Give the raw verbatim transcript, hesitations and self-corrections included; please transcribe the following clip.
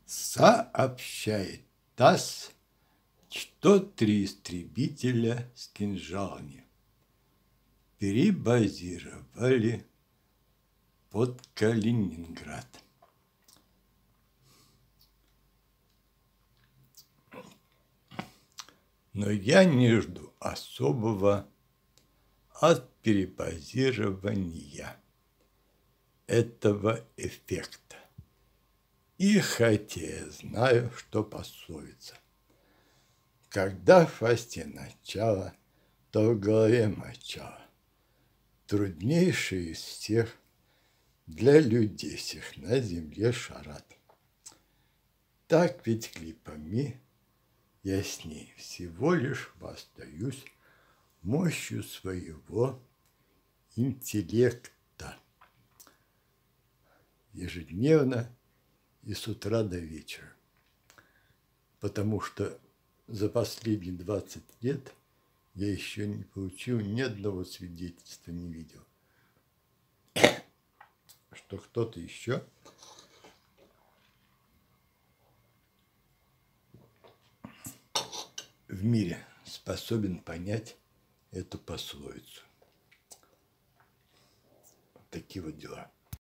Сообщает ТАСС, что три истребителя с кинжалами перебазировали под Калининград. Но я не жду особого от перебазирования этого эффекта. И хотя я знаю, что пословица «Когда в фасте начало, то в голове мочало», труднейший из всех для людей сих на земле шарат. Так ведь клипами я с ней всего лишь восстаюсь мощью своего интеллекта ежедневно и с утра до вечера, потому что за последние двадцать лет я еще не получил ни одного свидетельства, не видел, что кто-то еще в мире способен понять эту пословицу. Вот такие вот дела.